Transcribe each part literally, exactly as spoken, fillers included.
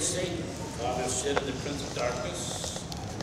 Satan, father of sin and the prince of darkness.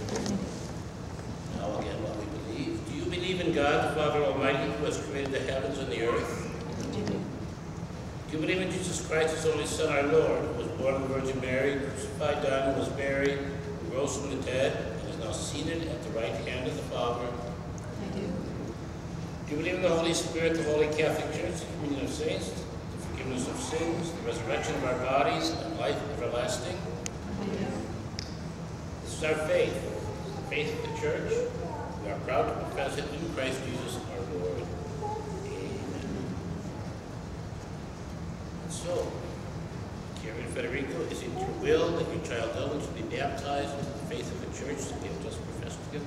Now again, what we believe. Do you believe in God, the Father Almighty, who has created the heavens and the earth? Do you believe in Jesus Christ, his only Son, our Lord, who was born of the Virgin Mary, crucified, died, and was buried, who rose from the dead, and is now seated at the right hand of the Father? I do. Do you believe in the Holy Spirit, the Holy Catholic Church, the communion of saints, the forgiveness of sins, the resurrection of our bodies, and life everlasting? I do. This is our faith, the faith of the Church. We are proud to profess it in Christ Jesus our Lord. Amen. And so, Carrie and Federico, is it your will that your child Ellen should be baptized into the faith of the Church that we have just professed together?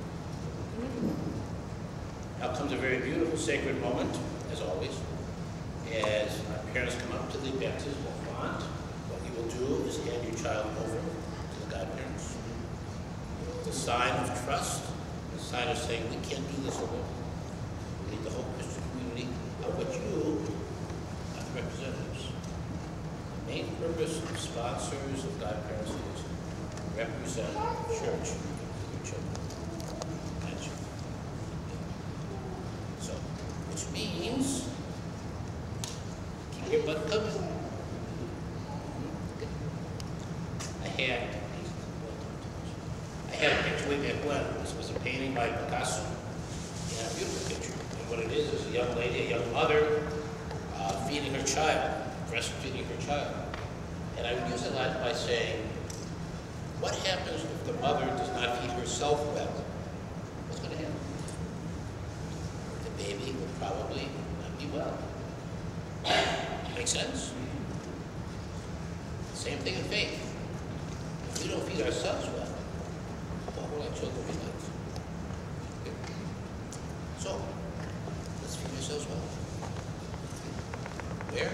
Now comes a very beautiful sacred moment, as always. As our parents come up to the baptismal font, what you will do is hand your child over to the godparents. It's a sign of trust, a sign of saying, we can't do this alone. We need the whole Christian community, of which you are the representatives. The main purpose of sponsors of godparents is to represent the church to your children. That's you. So, which means, keep your butt coming. I had, I had a picture way back when. This was a painting by Picasso. Yeah, a beautiful picture. And what it is is a young lady, a young mother, uh, feeding her child, breastfeeding her child. And I would use it a lot by saying, what happens if the mother does not feed herself well? What's going to happen? The baby will probably not be well. Make sense? Same thing in faith. If we don't feed ourselves well, what will our children be like? So, let's feed ourselves well. Where?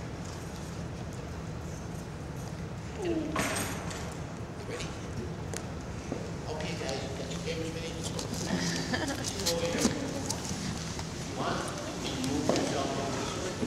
You ready? Okay, guys, you got your papers ready? Let's go. See you over here. If you want, you can move yourself over this way.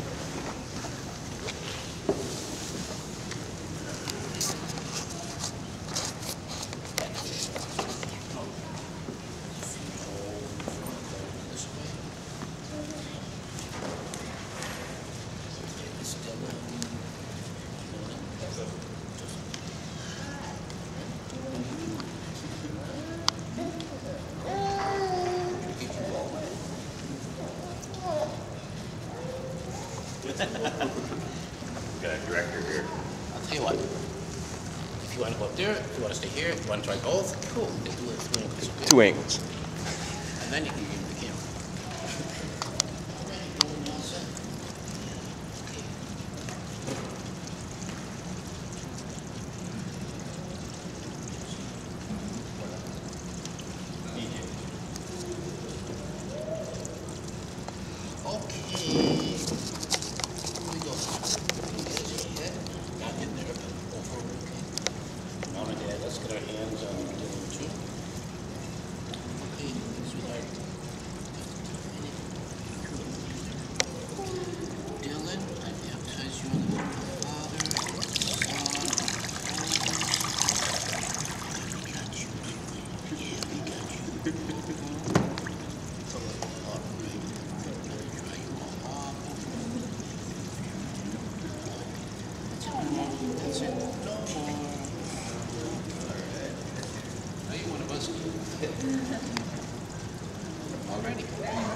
Got a director here. I'll tell you what. If you want to go up there, if you want to stay here, if you want to try both, cool. They do it through angles. Okay? Two angles. And then you can give the camera. Alright, going all set? Okay. Okay. Here we go. There's your head. Not in there, but go forward, okay? Mom and Dad, let's get our hands on Dylan too. Okay, sweetheart. Dylan, I baptize you in the name of the Father, Son, Holy Ghost. We got you. Yeah, we got you. All right. Let me dry you all off. That's it. No more. Now you're one of us. Already.